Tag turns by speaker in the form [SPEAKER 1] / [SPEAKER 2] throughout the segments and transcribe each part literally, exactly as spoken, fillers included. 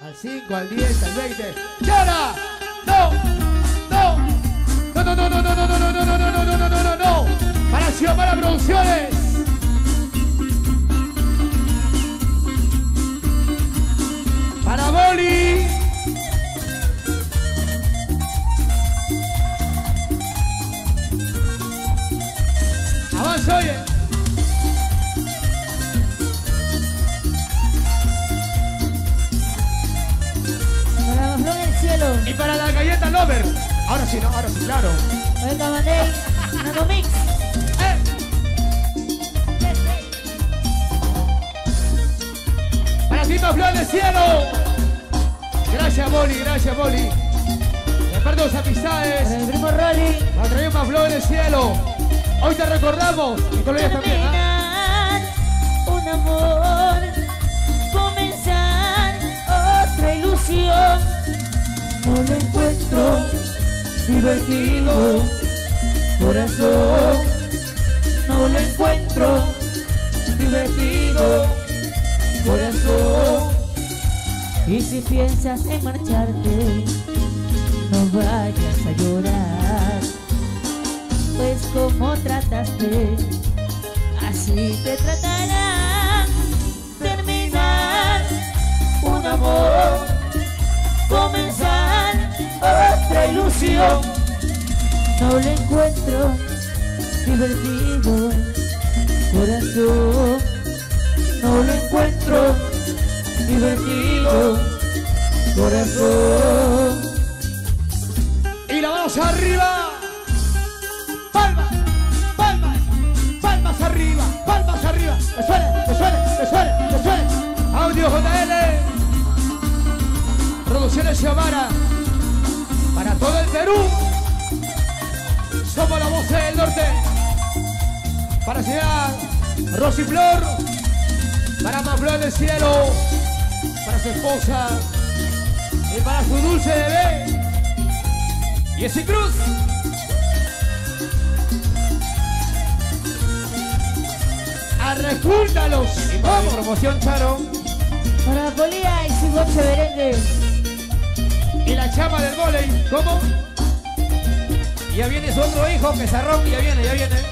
[SPEAKER 1] Al cinco, al diez, al veinte. ¡Y ahora! ¡No! ¡No! ¡No, no, no, no, no, no, no, no, no, no, no, no, no, no, no, no! Para Xiomara Producciones. Para Boli. Avanza, oye.
[SPEAKER 2] Para la flor del cielo.
[SPEAKER 1] Y para la galleta Lover. Ahora sí, no, ahora sí, claro.
[SPEAKER 2] Venga, Manel. Nano Mix.
[SPEAKER 1] Eh. Para ti, más flor del cielo. Gracias, Boli, gracias, Boli. De parte de tus amistades.
[SPEAKER 2] Para el primo Rolly.
[SPEAKER 1] Nos traemos más flor del cielo. Hoy te recordamos. Y con ellas también, ¿ah?
[SPEAKER 2] Un amor, comenzar otra ilusión. No lo encuentro divertido, corazón. No lo encuentro divertido, corazón. Y si piensas en marcharte, no vayas a llorar, pues como trataste, así te tratarán. Terminar un amor, comenzar otra ilusión. No lo encuentro divertido, corazón. No lo encuentro divertido, corazón.
[SPEAKER 1] Y la vamos arriba. Palmas, palmas, palmas arriba, palmas arriba. Que suene, que suene, que suene, que suene. Audio J L. Producciones Xiomara. Para todo el Perú. Somos la voz del norte. Para Ciudad Rosy Flor. Para más flor del cielo. Para su esposa. Y para su dulce bebé. Jessy Cruz. Arrejúntalos. Y vamos. Promoción Charo.
[SPEAKER 2] Para Polía y su boxe merengue.
[SPEAKER 1] Y la chama del vóley. ¿Cómo? Y ya viene su otro hijo, Pizarrón. Ya viene, ya viene.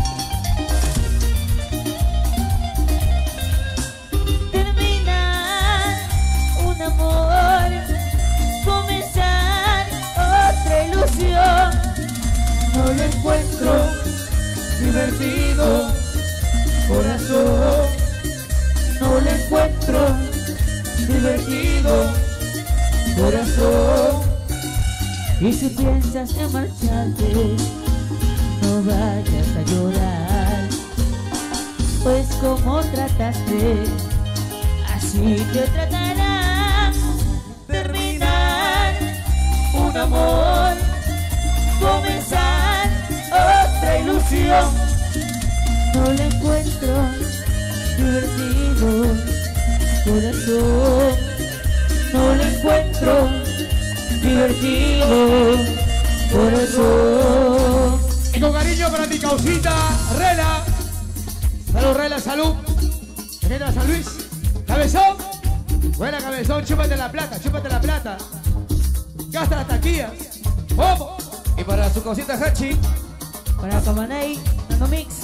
[SPEAKER 2] Terminar un amor, comenzar otra ilusión. No lo encuentro divertido, corazón. No lo encuentro divertido, corazón. Y si piensas en marcharte, no vayas a llorar, pues como trataste, así te tratarán. Terminar un amor, comenzar otra ilusión. No lo encuentro divertido, corazón. No lo encuentro divertido, corazón.
[SPEAKER 1] Y con cariño para mi causita, Rela. Salud, Rela, salud. Venga, San Luis. Cabezón. Buena, Cabezón. Chúpate la plata, chúpate la plata. Gasta las taquillas. ¡Vamos! Y para su causita, Hachi.
[SPEAKER 2] Para Camanay, Nano Mix.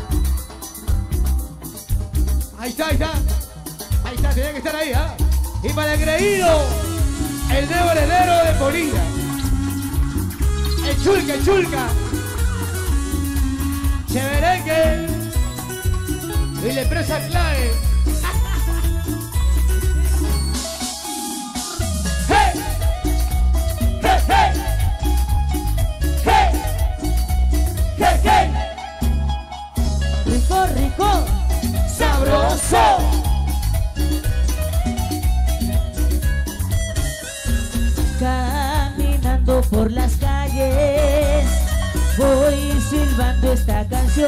[SPEAKER 1] Ahí está, ahí está. Ahí está, tenía que estar ahí, ¿ah? Y para el creído, el nuevo heredero de Polilla. El chulca, el chulca. Cheverengue. Y la empresa clave. ¡Hey! ¡Hey, hey! ¡Hey! ¡Hey, hey!
[SPEAKER 2] Rico, rico,
[SPEAKER 1] ¡Sabroso!
[SPEAKER 2] caminando por las calles, voy silbando esta canción.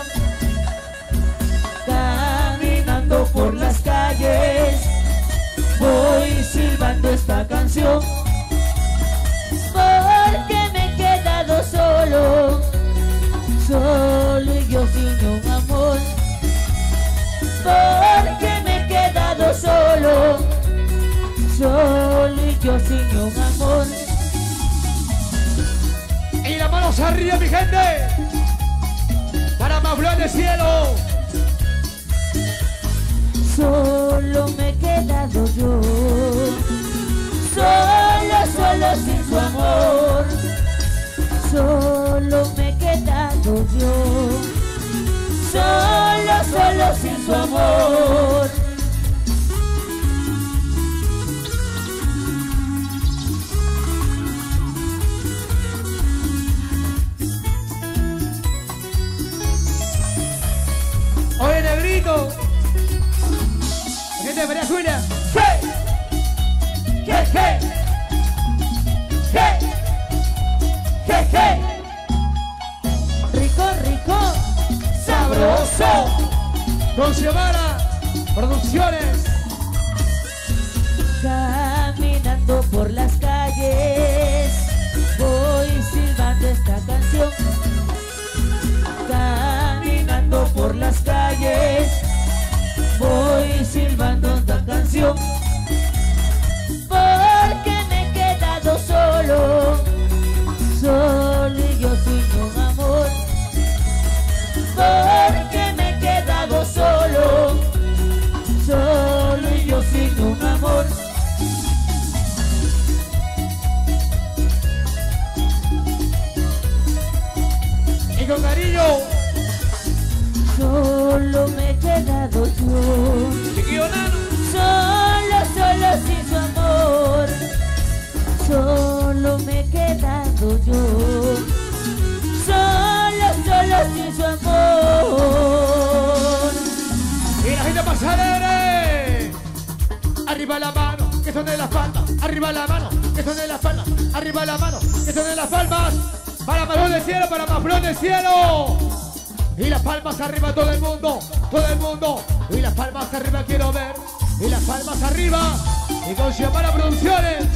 [SPEAKER 2] Caminando por las calles, voy silbando esta canción. Porque me he quedado solo, solo y yo sin un amor. Porque me he quedado solo, solo Soy yo sin un amor.
[SPEAKER 1] Y las manos arriba, mi gente. Para más flores del cielo.
[SPEAKER 2] Solo me he quedado yo. Solo, solo sin su amor. Solo me he quedado yo. Solo, solo sin su amor.
[SPEAKER 1] Oye, negrito. Gente de María Julia. ¡Hey! ¡Hey, hey! ¡Hey! ¡Hey, hey!
[SPEAKER 2] Rico, rico,
[SPEAKER 1] ¡Sabroso! Con Xiomara Producciones.
[SPEAKER 2] caminando por las calles, voy silbando esta canción. Caminando por las calles, voy silbando esta canción. Porque me he quedado solo, solo y yo sin un amor. Porque me he quedado solo, solo y yo sin un amor.
[SPEAKER 1] Y con cariño.
[SPEAKER 2] Solo me he quedado yo.
[SPEAKER 1] Chiquillo Nano.
[SPEAKER 2] Solo, solo sin su amor. Solo me he quedado yo. Solo, solo sin su amor.
[SPEAKER 1] Y la gente más alegre. Arriba la mano, que son de las palmas. Arriba la mano, que son de las palmas. Arriba la mano, que son de las palmas. Para más flor del cielo, para más flor del cielo. Y las palmas arriba todo el mundo, todo el mundo. Y las palmas arriba quiero ver. Y las palmas arriba. Y con Xiomara Producciones.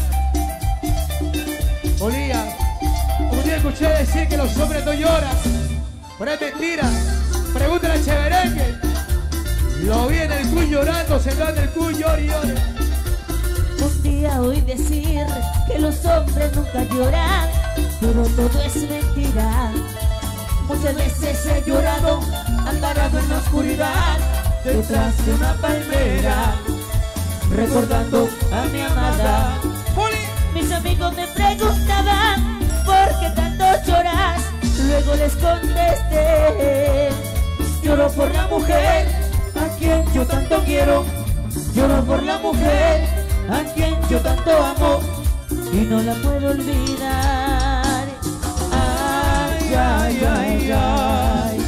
[SPEAKER 1] Olía, un día escuché decir que los hombres no lloran. Pero es mentira. Pregúntale a Cheverengue. Lo vi en el cuy llorando, sentado en el cuy, llore y llore.
[SPEAKER 2] Un día oí decir que los hombres nunca lloran, pero todo es mentira. Muchas veces he llorado, amparado en la oscuridad, detrás de una palmera, recordando a mi amada. Mis amigos me preguntaban, ¿por qué tanto lloras? Luego les contesté, lloro por la mujer a quien yo tanto quiero. Lloro por la mujer a quien yo tanto amo y no la puedo olvidar. Ay, ay, ay, ay,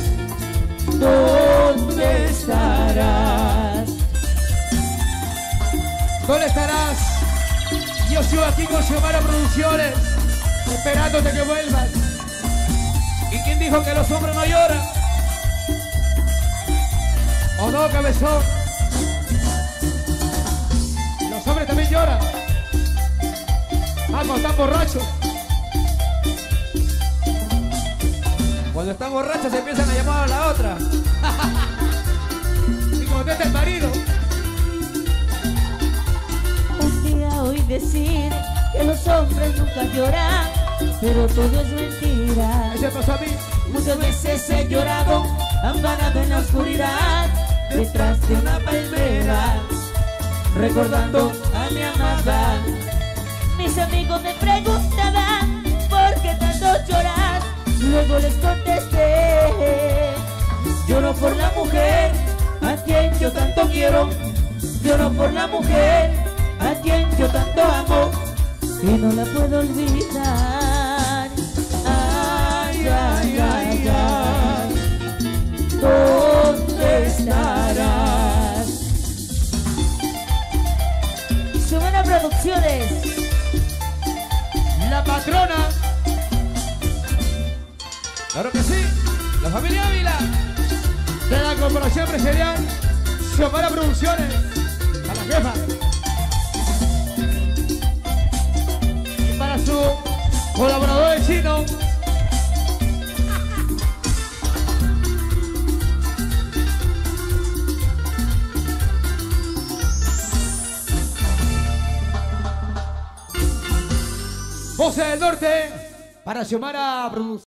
[SPEAKER 2] ¿dónde estarás?
[SPEAKER 1] ¿Dónde estarás? Yo sigo aquí con Xiomara Producciones, esperándote que vuelvas. ¿Y quién dijo que los hombres no lloran? ¿O no, cabezón? Los hombres también lloran. Vamos, están borrachos. Cuando están borrachos se empiezan a llamar a la otra. Y contesta el marido.
[SPEAKER 2] Un día oí decir que los hombres nunca lloran, pero todo es mentira.
[SPEAKER 1] Ese pasó a mí.
[SPEAKER 2] Muchas veces he llorado, amparado en la oscuridad, detrás de una palmera, recordando a mi amada. Mis amigos me preguntaban, ¿por qué tanto lloras? Luego les contesté, lloro por la mujer a quien yo tanto quiero. Lloro por la mujer a quien yo tanto amo y no la puedo olvidar. Ay, ay, ay, ay, ¿dónde estarás? Xiomara Producciones,
[SPEAKER 1] La patrona. Claro que sí. La familia Ávila. De la corporación empresarial Xiomara Producciones. A la jefa. Y para su colaborador el chino. Voces del Norte para Xiomara Producción.